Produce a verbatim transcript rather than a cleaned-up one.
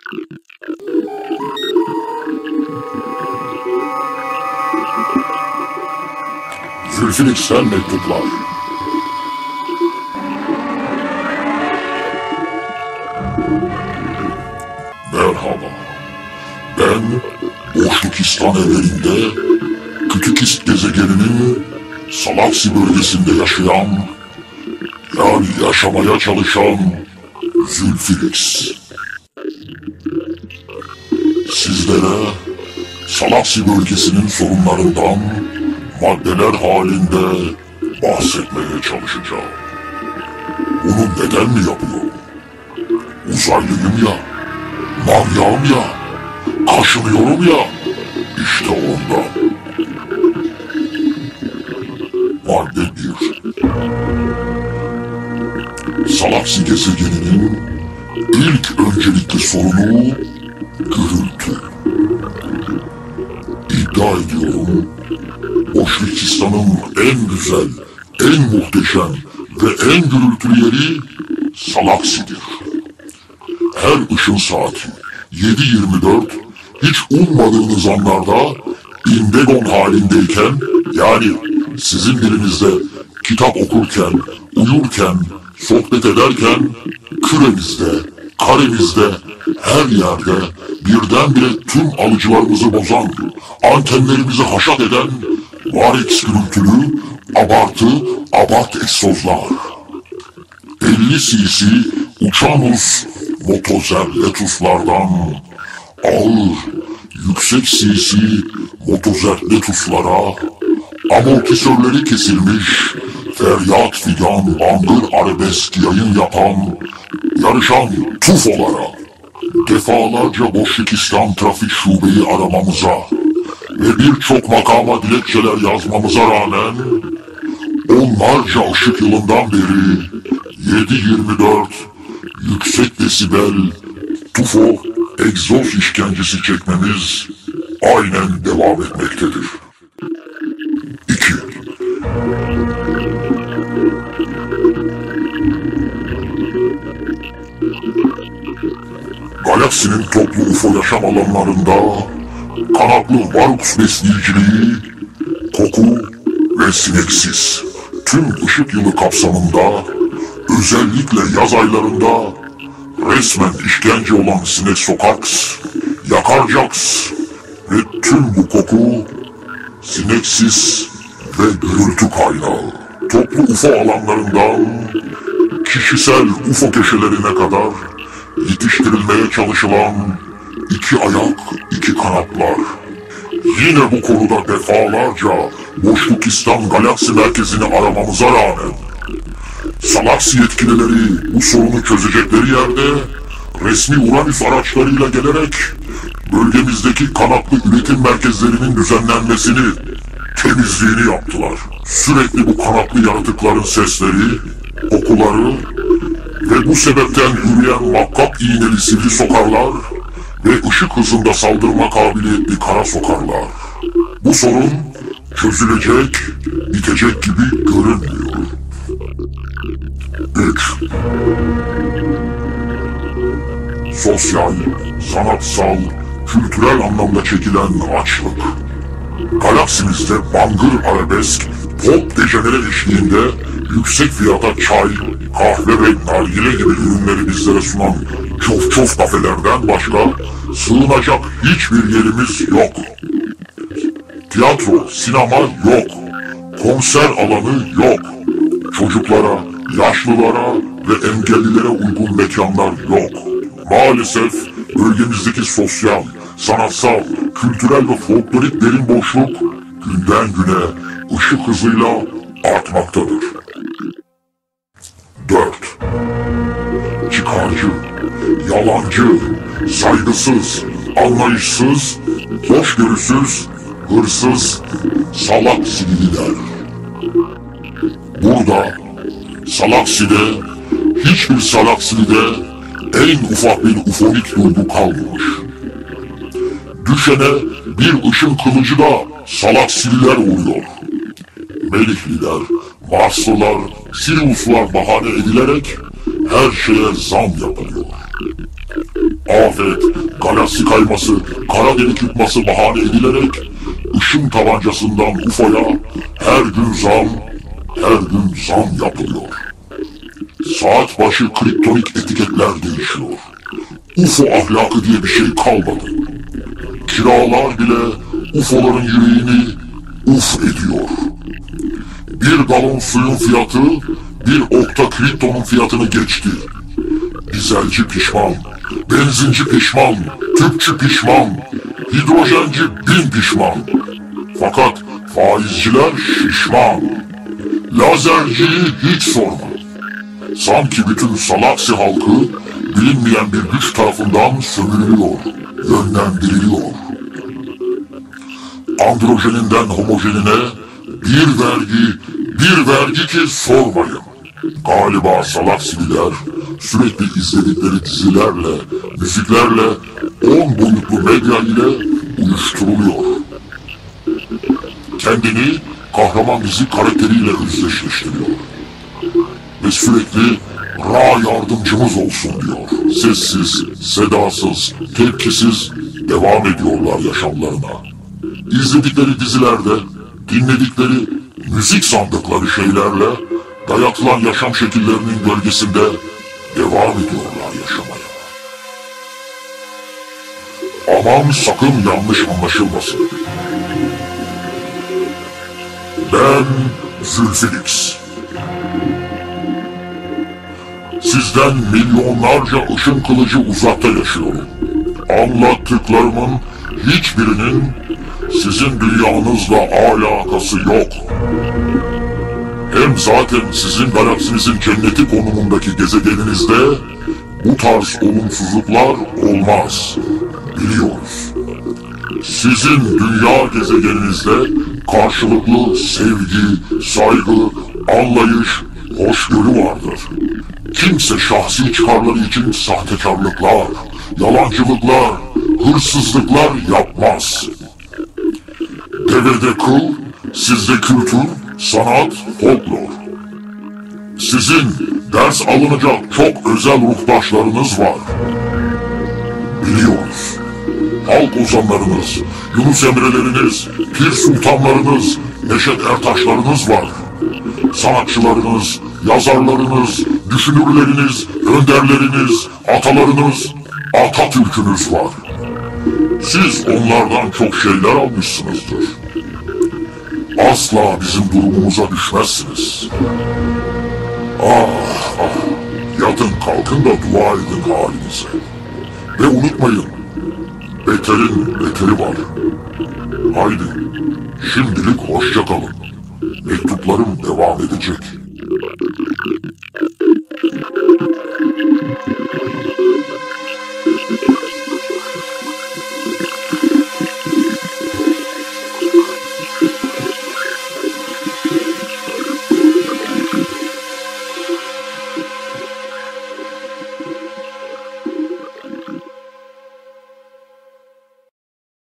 Zülfilix'ten mektuplar. Merhaba. Ben Boşlukistan evreninde Kütükist gezegeninin Salaksi bölgesinde yaşayan, yani yaşamaya çalışan Zülfilix. Sizlere Salaksi bölgesinin sorunlarından maddeler halinde bahsetmeye çalışacağım. Bunu neden mi yapıyorum? Uzaylıyım ya, manyağım ya, kaşınıyorum ya, işte ondan. Madde bir. Salaksi gezegeninin ilk öncelikli sorunu gürültü. İddia ediyorum, Boşlukistan'ın en güzel, en muhteşem ve en gürültülü yeri Salaksi'dir. Her ışın saati yedi yirmi dört hiç ummadığınız anlarda indegon halindeyken, yani sizin dilinizde kitap okurken, uyurken, sohbet ederken, küremizde, karemizde, her yerde birdenbire tüm alıcılarımızı bozan, antenlerimizi haşat eden varix gürültülü, abartı, abart egzozlar. elli cc Uçanus Motozerletuslardan ağır, yüksek cc Motozerletuslara, amortisörleri kesilmiş, feryat figan bangır arabesk yayın yapan, yarışan tufolara, defalarca Boşlukistan trafik şubeyi aramamıza ve birçok makama dilekçeler yazmamıza rağmen onlarca ışık yılından beri yedi yirmi dört yüksek desibel tufo egzoz işkencesi çekmemiz aynen devam etmektedir. iki. Galaksinin toplu U F O yaşam alanlarında kanatlı varux besleyiciliği, koku ve sineksiz tüm ışık yılı kapsamında, özellikle yaz aylarında resmen işkence olan Sinexocax, Yakarjax ve tüm bu koku sineksiz ve gürültü kaynağı. Toplu U F O alanlarından kişisel U F O köşelerine kadar yetiştirilmeye çalışılan iki ayak, iki kanatlar. Yine bu konuda defalarca Boşlukistan galaksi merkezini aramamıza rağmen Salaksi yetkilileri bu sorunu çözecekleri yerde resmi Uranüs araçlarıyla gelerek bölgemizdeki kanatlı üretim merkezlerinin düzenlenmesini, temizliğini yaptılar. Sürekli bu kanatlı yaratıkların sesleri, kokuları ve bu sebepten yürüyen makkap iğneli sivri sokarlar ve ışık hızında saldırma kabiliyetli kara sokarlar. Bu sorun çözülecek, bitecek gibi görünmüyor. üç. Sosyal, sanatsal, kültürel anlamda çekilen açlık. Galaksimizde bangır arabesk, pop dejenere eşliğinde yüksek fiyata çay, kahve ve nargile gibi ürünleri bizlere sunan çof çof kafelerden başka sığınacak hiçbir yerimiz yok. Tiyatro, sinema yok. Konser alanı yok. Çocuklara, yaşlılara ve engellilere uygun mekanlar yok. Maalesef bölgemizdeki sosyal, sanatsal, kültürel ve folklorik derin boşluk günden güne ışık hızıyla artmaktadır. dört. Çıkarcı, yalancı, saygısız, anlayışsız, hoşgörüsüz, hırsız, salak sivililer. Burada, Salaksi'de, hiçbir Salaksi'de en ufak bir ufonik duygu kalmamış. Düşene bir ışın kılıcı da Salaksililer vuruyor. Melihliler, Marslılar, Siriuslar bahane edilerek her şeye zam yapılıyor. Afet, galaksi kayması, kara delik yutması bahane edilerek ışın tabancasından U F O'ya her gün zam, her gün zam yapılıyor. Saat başı kriptonik etiketler değişiyor. U F O ahlakı diye bir şey kalmadı. Kiralar bile U F O'ların yüreğini uf ediyor. Bir galon suyun fiyatı bir okta kriptonun fiyatını geçti. Dizelci pişman, benzinci pişman, tüpçü pişman, hidrojenci bin pişman. Fakat faizciler şişman. Lazerciyi hiç sorma. Sanki bütün Salaksi halkı bilinmeyen bir güç tarafından sömürülüyor, yönlendiriliyor. Androjeninden homojenine bir vergi, bir vergi ki sormayın. Galiba Salaksililer sürekli izledikleri dizilerle, müziklerle, on boyutlu medya ile uyuşturuluyor. Kendini kahraman dizi karakteriyle özdeşleştiriyor. Ve sürekli Ra yardımcımız olsun diyor. Sessiz, sedasız, tepkisiz devam ediyorlar yaşamlarına. İzledikleri dizilerde, dinledikleri müzik sandıkları şeylerle dayatılan yaşam şekillerinin gölgesinde devam ediyorlar yaşamaya. Aman sakın yanlış anlaşılmasın. Ben Zülfinix. Sizden milyonlarca ışın kılıcı uzakta yaşıyorum. Anlattıklarımın hiçbirinin sizin dünyanızla alakası yok. Hem zaten sizin galaksinizin cenneti konumundaki gezegeninizde bu tarz olumsuzluklar olmaz. Biliyoruz. Sizin dünya gezegeninizde karşılıklı sevgi, saygı, anlayış, hoşgörü vardır. Kimse şahsi çıkarları için sahtekarlıklar, yalancılıklar, hırsızlıklar yapmaz. Devede kıl, sizde kültür, sanat, folklor. Sizin ders alınacak çok özel ruhtaşlarınız var. Biliyoruz. Halk ozanlarınız, Yunus Emre'leriniz, Pir Sultanlarınız, Neşet Ertaşlarınız var. Sanatçılarınız, yazarlarınız, düşünürleriniz, önderleriniz, atalarınız, Atatürk'ünüz var. Siz onlardan çok şeyler almışsınızdır. Asla bizim durumumuza düşmezsiniz. Ah ah, yatın kalkın da dua edin halinize. Ve unutmayın, beterin beteri var. Haydi, şimdilik hoşça kalın. Mektuplarım devam edecek.